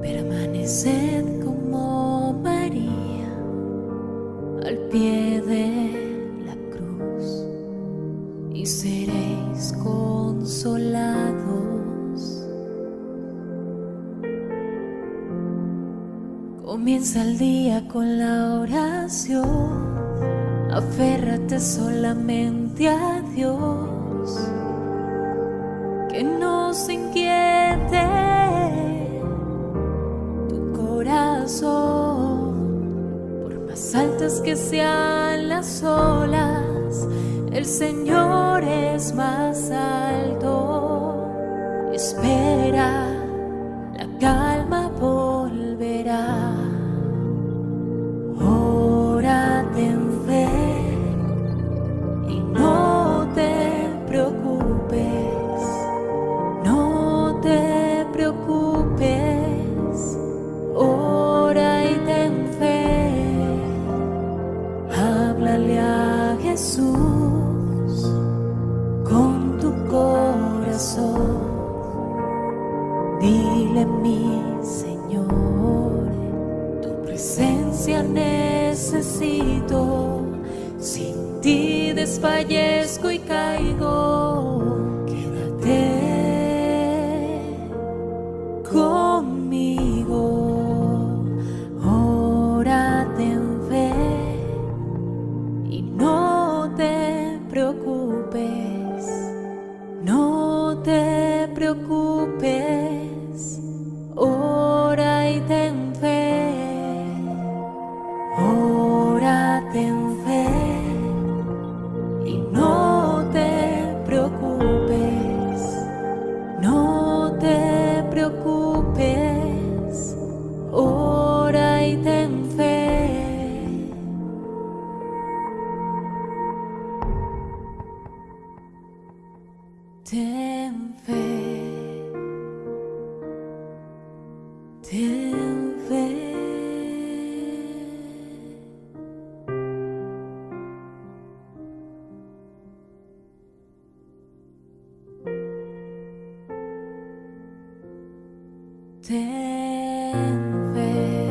Permaneced como María al pie de la cruz y seréis consolados. Comienza el día con la oración, aférrate solamente a Dios, que no se inquiete tu corazón, por más altas que sean las olas, el Señor es más alto. Espera, la calma volverá. Ora, ten fe y no te preocupes, no te preocupes. Ora y ten fe, háblale a Jesús con tu corazón. Dile: mi Señor, tu presencia necesito, sin ti desfallezco y caigo. Quédate conmigo, ora, ten fe y no te preocupes, no te preocupes. Ora y ten fe, ora, ten fe y no te preocupes, no te preocupes. Ora y ten fe. Ten fe. Ten fe. Ten fe.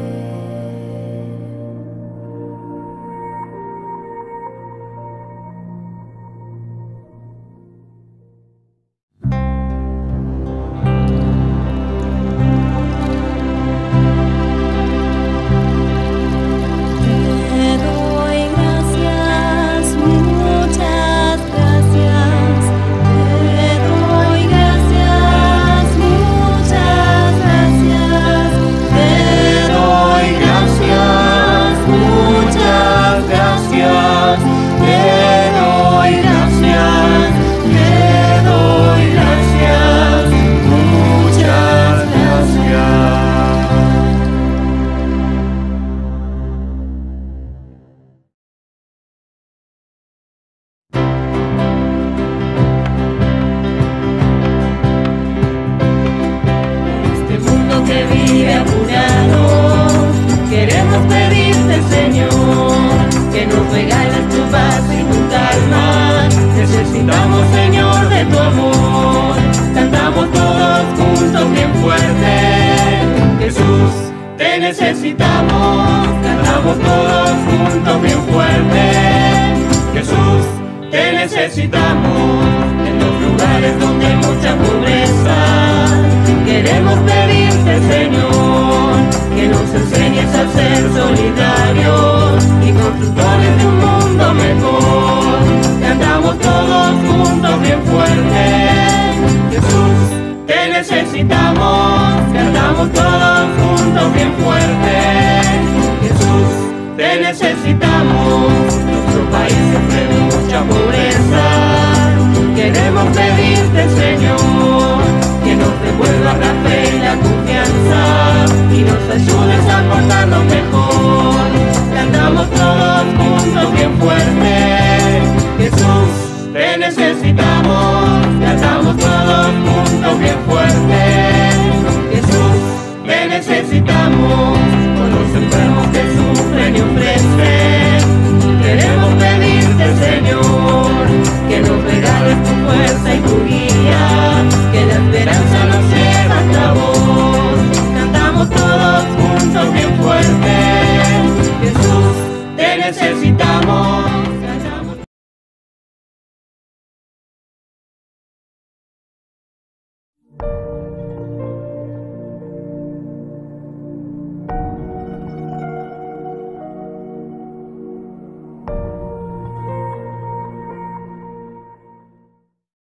Necesitamos, cantamos todos juntos bien fuerte. Jesús, te necesitamos en los lugares donde hay mucha pobreza. Queremos ver